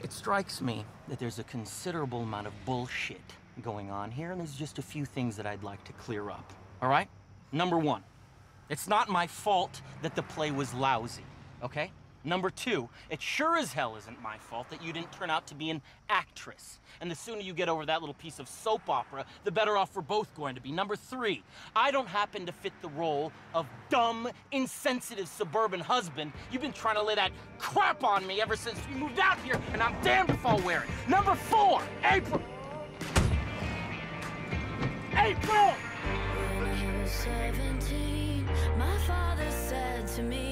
It strikes me that there's a considerable amount of bullshit going on here, and there's just a few things that I'd like to clear up, all right? Number one, it's not my fault that the play was lousy, okay? Number two, it sure as hell isn't my fault that you didn't turn out to be an actress. And the sooner you get over that little piece of soap opera, the better off we're both going to be. Number three, I don't happen to fit the role of dumb, insensitive suburban husband. You've been trying to lay that crap on me ever since we moved out here, and I'm damned if I'll wear it. Number four, April! April! When I was 17, my father said to me,